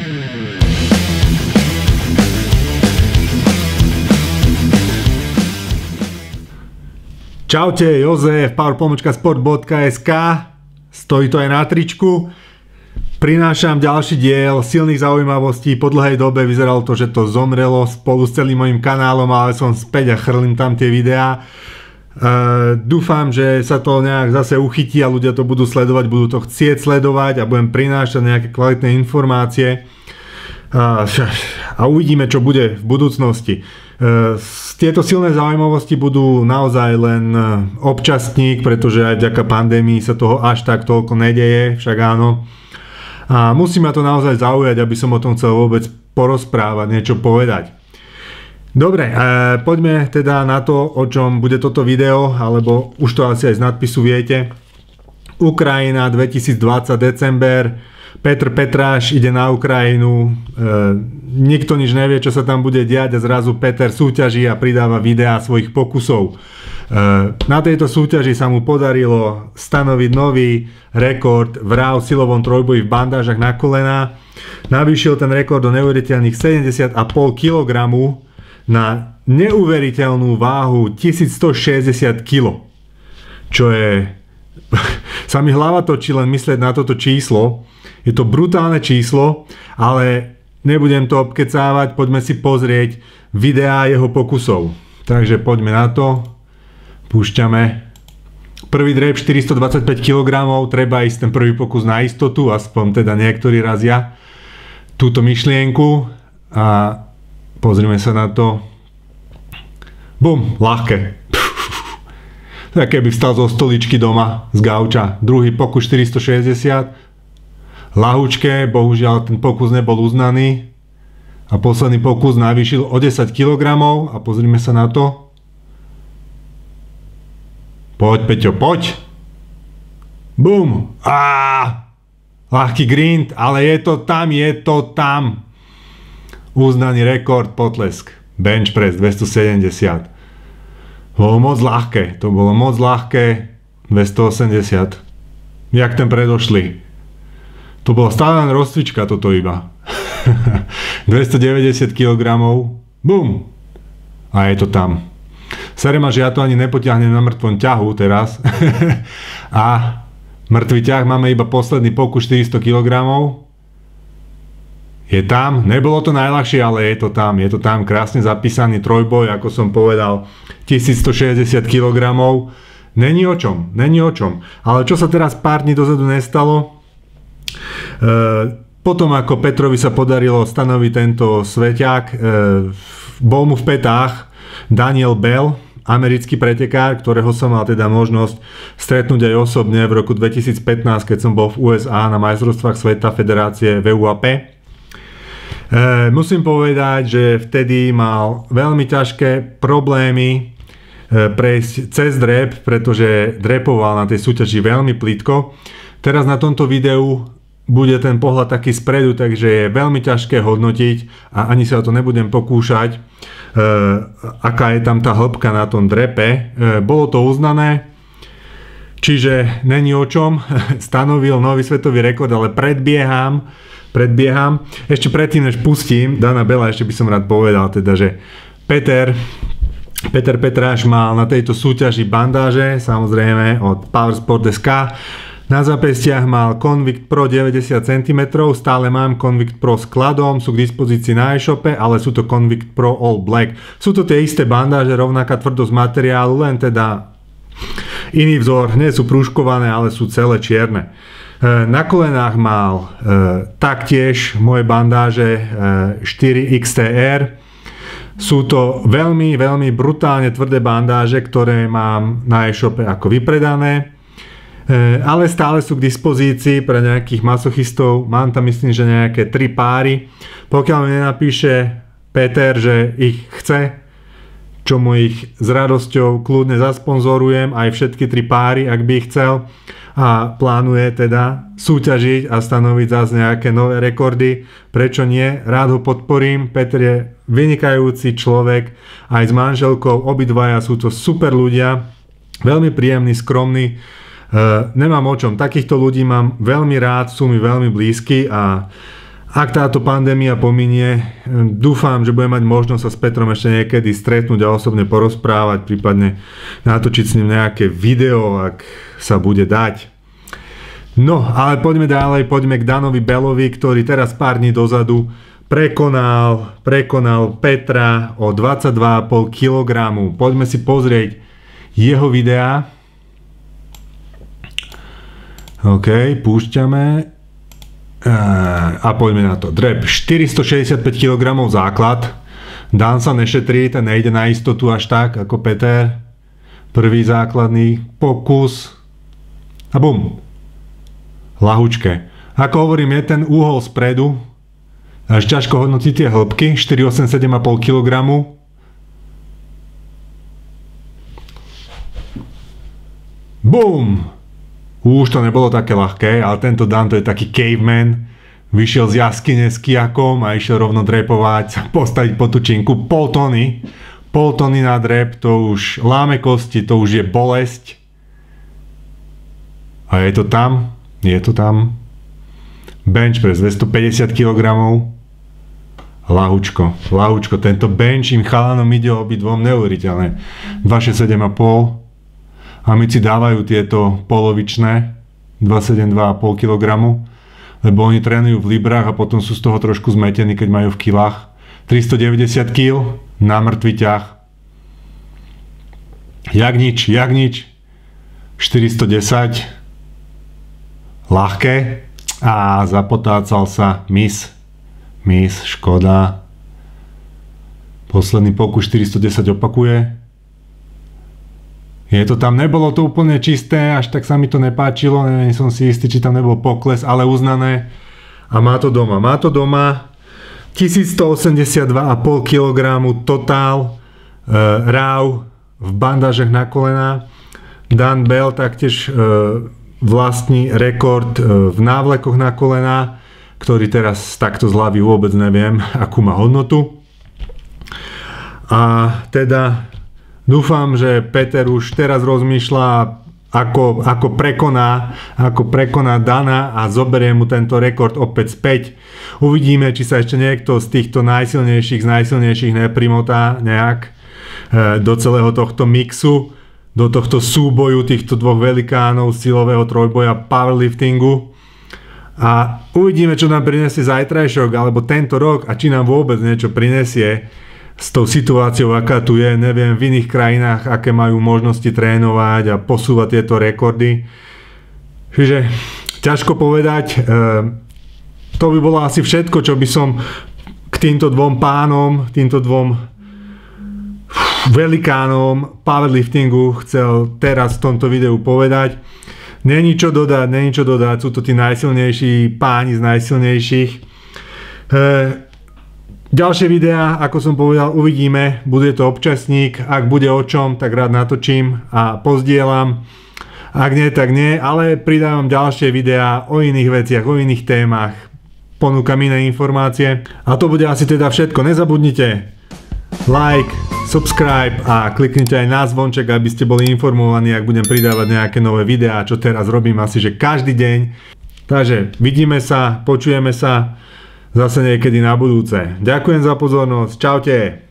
Čaute, Jozef, power-sport.sk. Stojí to aj na tričku. Prinášam ďalší diel silných zaujímavostí. Po dlhej dobe vyzeralo to, že to zomrelo spolu s celým mojím kanálom, ale som späť a chrlím tam tie videá. Dúfam, že sa to nejak zase uchytí a ľudia to budú sledovať, budú to chcieť sledovať a budem prinášať nejaké kvalitné informácie. A uvidíme, čo bude v budúcnosti. Tieto silné zaujímavosti budú naozaj len občasník, pretože aj vďaka pandémii sa toho až tak toľko nedeje, však áno. A musí ma to naozaj zaujať, aby som o tom chcel vôbec porozprávať, niečo povedať. Dobre, poďme teda na to, o čom bude toto video, alebo už to asi aj z nadpisu viete. Ukrajina 2020 december. Petr Petráš ide na Ukrajinu, nikto nič nevie, čo sa tam bude diať a zrazu Peter súťaží a pridáva videá svojich pokusov. Na tejto súťaži sa mu podarilo stanoviť nový rekord v RAW silovom trojboji v bandážach na kolená. Navýšil ten rekord do neuveriteľných 70,5 kg na neuveriteľnú váhu 1160 kg. Čo je... sa mi hlava točí len myslieť na toto číslo. Je to brutálne číslo, ale nebudem to obkecávať, poďme si pozrieť videá jeho pokusov. Takže poďme na to. Púšťame. Prvý drep 425 kg, treba ísť ten prvý pokus na istotu, aspoň teda niektorí razia túto myšlienku. A pozrime sa na to. Bum, ľahké. Tak keby vstal zo stoličky doma, z gauča. Druhý pokus 460. Ľahučké, bohužiaľ ten pokus nebol uznaný. A posledný pokus navýšil o 10 kg. A pozrime sa na to. Poď, Peťo, poď. Bum. Ľahký grind, ale je to tam. Uznaný rekord, potlesk. Bench press 270. Bolo moc ľahké, to bolo moc ľahké, 280. Jak ten predošlý. To bola stále len rozcvička toto iba. 290 kg. Bum. A je to tam. Serema, že ja to ani nepotiahnem na mŕtvom ťahu teraz. A mŕtvý ťah máme iba posledný pokus 400 kg. Je tam, nebolo to najľahšie, ale je to tam. Je to tam krásne zapísaný trojboj, ako som povedal, 1160 kg. Není o čom. Ale čo sa teraz pár dní dozadu nestalo, potom ako Petrovi sa podarilo stanoviť tento sveťák, bol mu v petách Daniel Bell, americký pretekár, ktorého som mal teda možnosť stretnúť aj osobne v roku 2015, keď som bol v USA na majstrovstvách sveta federácie VUAP. Musím povedať, že vtedy mal veľmi ťažké problémy prejsť cez drep, pretože drepoval na tej súťaži veľmi plitko. Teraz na tomto videu bude ten pohľad taký spredu, takže je veľmi ťažké hodnotiť a ani sa o to nebudem pokúšať, aká je tam tá hĺbka na tom drepe. Bolo to uznané, čiže není o čom. Stanovil nový svetový rekord, ale predbieham. Ešte predtým, než pustím Dana Bella, ešte by som rád povedal, teda, že Peter Petráš mal na tejto súťaži bandáže, samozrejme od power-sport.sk. Na zápestiach mal Convict Pro 90 cm, stále mám Convict Pro s kladom, sú k dispozícii na e-shope, ale sú to Convict Pro All Black. Sú to tie isté bandáže, rovnaká tvrdosť materiálu, len teda iný vzor, nie sú prúžkované, ale sú celé čierne. Na kolenách mal taktiež moje bandáže 4XTR. Sú to veľmi, veľmi brutálne tvrdé bandáže, ktoré mám na e-shope ako vypredané. Ale stále sú k dispozícii pre nejakých masochistov. Mám tam, myslím, že nejaké 3 páry. Pokiaľ mi nenapíše Peter, že ich chce, čo mu ich s radosťou kľudne zasponzorujem, aj všetky 3 páry, ak by ich chcel, a plánuje teda súťažiť a stanoviť zase nejaké nové rekordy. Prečo nie? Rád ho podporím. Peter je vynikajúci človek, aj s manželkou, obidvaja sú to super ľudia, veľmi príjemný, skromný. Nemám o čom, takýchto ľudí mám veľmi rád, sú mi veľmi blízky a Ak táto pandémia pominie, dúfam, že budem mať možnosť sa s Petrom ešte niekedy stretnúť a osobne porozprávať, prípadne natočiť s ním nejaké video, ak sa bude dať. No, ale poďme ďalej, poďme k Danovi Bellovi, ktorý teraz pár dní dozadu prekonal Petra o 22,5 kg. Poďme si pozrieť jeho videá. OK, púšťame. A poďme na to. Drep 465 kg základ. Dan sa nešetrí, ten nejde na istotu až tak ako Peter. Prvý základný pokus. A bum. Lahučke. Ako hovorím, je ten úhol spredu. Až ťažko hodnotiť tie hĺbky. 487,5 kg. Bum. Už to nebolo také ľahké, ale tento Dan to je taký caveman. Vyšiel z jaskyne s kijakom a išiel rovno drepovať, postaviť potučinku. Pol tony na drep, to už láme kosti, to už je bolesť. A je to tam. Bench press 250 kg. Lahučko. Tento bench im chalanom ide obidvom neuveriteľné. 267,5. Amici dávajú tieto polovičné 272,5 kg, lebo oni trénujú v librách a potom sú z toho trošku zmetení, keď majú v kilách. 390 kg na mŕtvy ťah. Jak nič. 410. Ľahké. A zapotácal sa Miss, škoda. Posledný pokus 410 opakuje. Je to tam, nebolo to úplne čisté, až tak sa mi to nepáčilo, neviem, som si istý, či tam nebol pokles, ale uznané. A má to doma. 1182,5 kg totál, ráv v bandážach na kolená. Dan Bell taktiež vlastní rekord v návlekoch na kolená, ktorý teraz takto z hlavy vôbec neviem, akú má hodnotu. A teda dúfam, že Peter už teraz rozmýšľa, ako prekoná Dana a zoberie mu tento rekord opäť späť. Uvidíme, či sa ešte niekto z týchto najsilnejších neprimotá nejak do celého tohto mixu, do tohto súboju týchto dvoch velikánov silového trojboja powerliftingu. A uvidíme, čo nám prinesie zajtrajšok alebo tento rok a či nám vôbec niečo prinesie s tou situáciou, aká tu je. Neviem v iných krajinách, aké majú možnosti trénovať a posúvať tieto rekordy. Čiže ťažko povedať. To by bolo asi všetko, čo by som k týmto dvom pánom, týmto dvom velikánom powerliftingu chcel teraz v tomto videu povedať. Není čo dodať, sú to tí najsilnejší páni z najsilnejších. Ďalšie videá, ako som povedal, uvidíme, bude to občasník, ak bude o čom, tak rád natočím a pozdielam, ak nie, tak nie, ale pridávam ďalšie videá o iných veciach, o iných témach, ponúkam iné informácie a to bude asi teda všetko. Nezabudnite like, subscribe a kliknite aj na zvonček, aby ste boli informovaní, ak budem pridávať nejaké nové videá, čo teraz robím asi že každý deň. Takže vidíme sa, počujeme sa zase niekedy na budúce. Ďakujem za pozornosť. Čaute.